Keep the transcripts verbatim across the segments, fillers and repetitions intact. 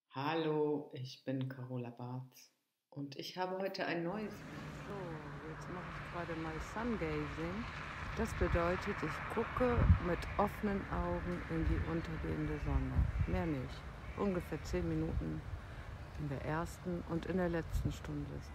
Hallo, ich bin Carola Barth und ich habe heute ein neues. So, jetzt mache ich gerade mal Sungazing. Das bedeutet, ich gucke mit offenen Augen in die untergehende Sonne. Mehr nicht. Ungefähr zehn Minuten in der ersten und in der letzten Stunde ist.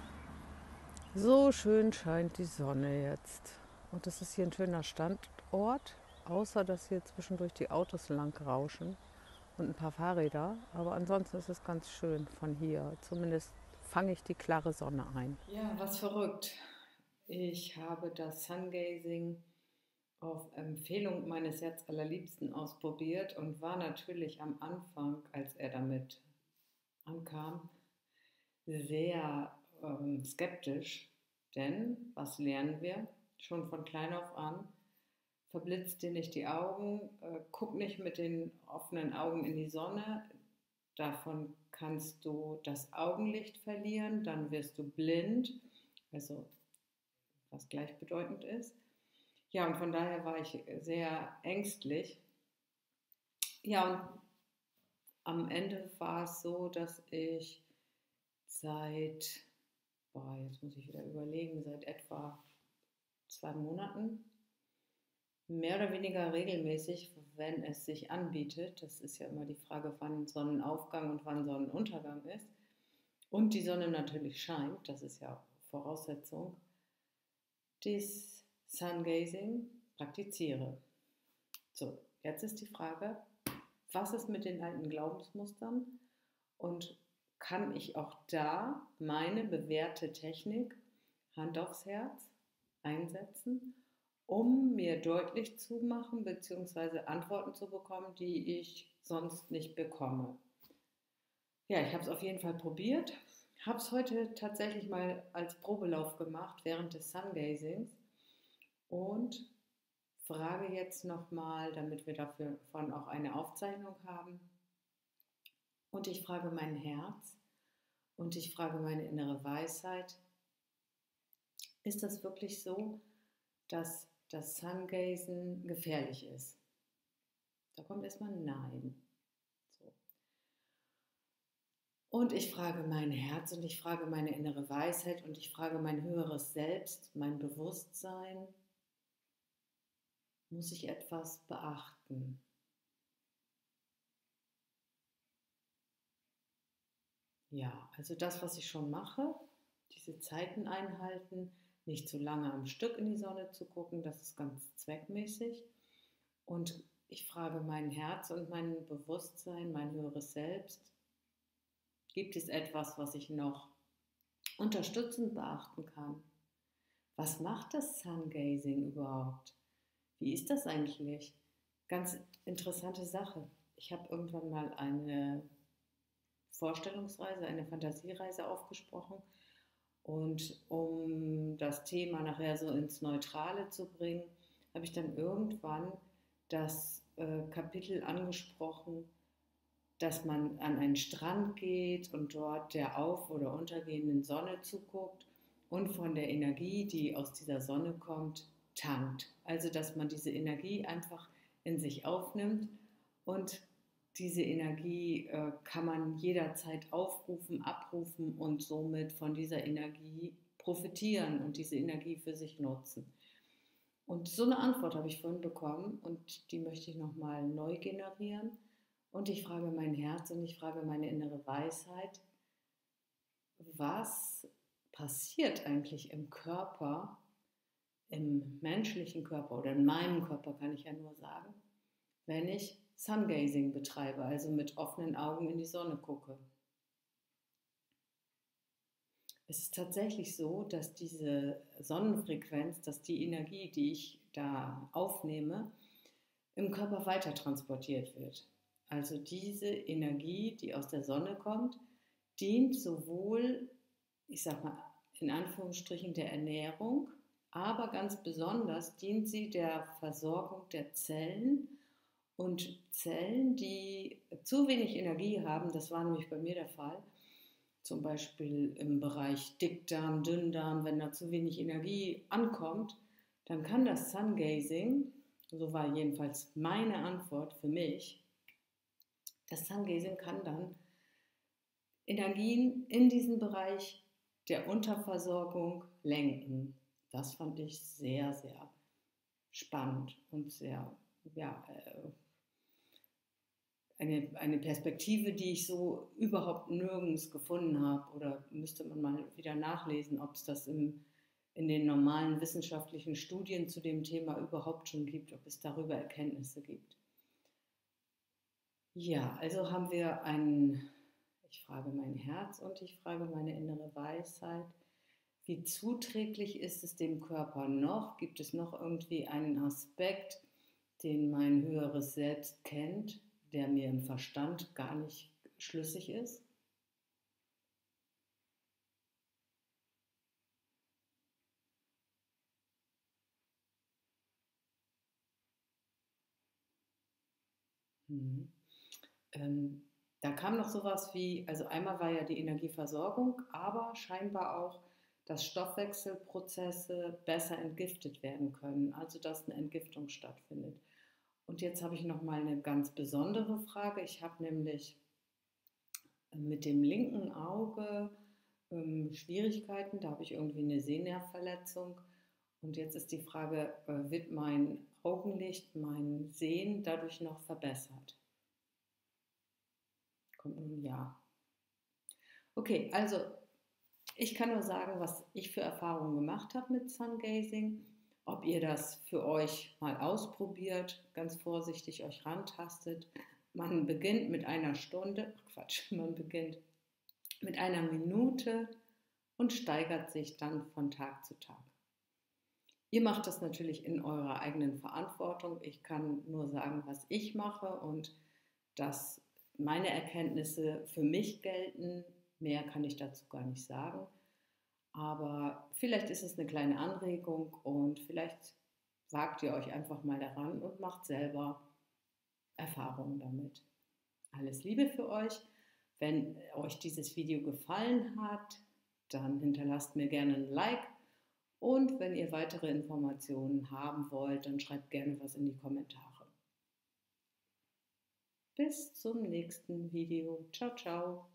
So schön scheint die Sonne jetzt. Und es ist hier ein schöner Standort, außer dass hier zwischendurch die Autos lang rauschen und ein paar Fahrräder. Aber ansonsten ist es ganz schön von hier. Zumindest fange ich die klare Sonne ein. Ja, was verrückt. Ich habe das Sungazing auf Empfehlung meines Herzallerliebsten ausprobiert und war natürlich am Anfang, als er damit ankam, sehr ähm, skeptisch. Denn was lernen wir schon von klein auf an? Verblitzt dir nicht die Augen, äh, guck nicht mit den offenen Augen in die Sonne. Davon kannst du das Augenlicht verlieren, dann wirst du blind, also was gleichbedeutend ist. Ja, und von daher war ich sehr ängstlich. Ja, und am Ende war es so, dass ich seit, boah, jetzt muss ich wieder überlegen, seit etwa zwei Monaten mehr oder weniger regelmäßig, wenn es sich anbietet, das ist ja immer die Frage, wann Sonnenaufgang und wann Sonnenuntergang ist, und die Sonne natürlich scheint, das ist ja Voraussetzung, das Sungazing praktiziere. So, jetzt ist die Frage, was ist mit den alten Glaubensmustern und kann ich auch da meine bewährte Technik Hand aufs Herz einsetzen, um mir deutlich zu machen bzw. Antworten zu bekommen, die ich sonst nicht bekomme. Ja, ich habe es auf jeden Fall probiert, habe es heute tatsächlich mal als Probelauf gemacht während des Sungazings und frage jetzt nochmal, damit wir davon auch eine Aufzeichnung haben, und ich frage mein Herz und ich frage meine innere Weisheit, ist das wirklich so, dass das Sungazen gefährlich ist? Da kommt erstmal Nein. So. Und ich frage mein Herz und ich frage meine innere Weisheit und ich frage mein höheres Selbst, mein Bewusstsein, muss ich etwas beachten? Ja, also das, was ich schon mache, diese Zeiten einhalten, nicht zu lange am Stück in die Sonne zu gucken, das ist ganz zweckmäßig. Und ich frage mein Herz und mein Bewusstsein, mein höheres Selbst, gibt es etwas, was ich noch unterstützend beachten kann? Was macht das Sungazing überhaupt? Wie ist das eigentlich? Ganz interessante Sache. Ich habe irgendwann mal eine Vorstellungsreise, eine Fantasiereise aufgesprochen. Und um das Thema nachher so ins Neutrale zu bringen, habe ich dann irgendwann das äh, Kapitel angesprochen, dass man an einen Strand geht und dort der auf- oder untergehenden Sonne zuguckt und von der Energie, die aus dieser Sonne kommt, tankt. Also dass man diese Energie einfach in sich aufnimmt und diese Energie äh, kann man jederzeit aufrufen, abrufen und somit von dieser Energie profitieren und diese Energie für sich nutzen. Und so eine Antwort habe ich vorhin bekommen und die möchte ich nochmal neu generieren. Und ich frage mein Herz und ich frage meine innere Weisheit, was passiert eigentlich im Körper, im menschlichen Körper oder in meinem Körper kann ich ja nur sagen, wenn ich Sungazing betreibe, also mit offenen Augen in die Sonne gucke. Es ist tatsächlich so, dass diese Sonnenfrequenz, dass die Energie, die ich da aufnehme, im Körper weiter transportiert wird. Also diese Energie, die aus der Sonne kommt, dient sowohl, ich sag mal, in Anführungsstrichen der Ernährung, aber ganz besonders dient sie der Versorgung der Zellen und Zellen, die zu wenig Energie haben, das war nämlich bei mir der Fall, zum Beispiel im Bereich Dickdarm, Dünndarm, wenn da zu wenig Energie ankommt, dann kann das Sungazing, so war jedenfalls meine Antwort für mich, das Sungazing kann dann Energien in diesen Bereich der Unterversorgung lenken. Das fand ich sehr, sehr spannend und sehr, ja, eine, eine Perspektive, die ich so überhaupt nirgends gefunden habe. Oder müsste man mal wieder nachlesen, ob es das im, in den normalen wissenschaftlichen Studien zu dem Thema überhaupt schon gibt, ob es darüber Erkenntnisse gibt. Ja, also haben wir einen, ich frage mein Herz und ich frage meine innere Weisheit. Wie zuträglich ist es dem Körper noch? Gibt es noch irgendwie einen Aspekt, den mein höheres Selbst kennt, der mir im Verstand gar nicht schlüssig ist? Mhm. Ähm, da kam noch sowas wie, also einmal war ja die Energieversorgung, aber scheinbar auch, dass Stoffwechselprozesse besser entgiftet werden können, also dass eine Entgiftung stattfindet. Und jetzt habe ich noch mal eine ganz besondere Frage. Ich habe nämlich mit dem linken Auge ähm, Schwierigkeiten, da habe ich irgendwie eine Sehnervverletzung. Und jetzt ist die Frage, äh, wird mein Augenlicht, mein Sehen dadurch noch verbessert? Kommt nun ja. Okay, also ich kann nur sagen, was ich für Erfahrungen gemacht habe mit Sungazing. Ob ihr das für euch mal ausprobiert, ganz vorsichtig euch rantastet. Man beginnt mit einer Stunde, Quatsch, man beginnt mit einer Minute und steigert sich dann von Tag zu Tag. Ihr macht das natürlich in eurer eigenen Verantwortung. Ich kann nur sagen, was ich mache und dass meine Erkenntnisse für mich gelten. Mehr kann ich dazu gar nicht sagen. Aber vielleicht ist es eine kleine Anregung und vielleicht wagt ihr euch einfach mal daran und macht selber Erfahrungen damit. Alles Liebe für euch. Wenn euch dieses Video gefallen hat, dann hinterlasst mir gerne ein Like. Und wenn ihr weitere Informationen haben wollt, dann schreibt gerne was in die Kommentare. Bis zum nächsten Video. Ciao, ciao.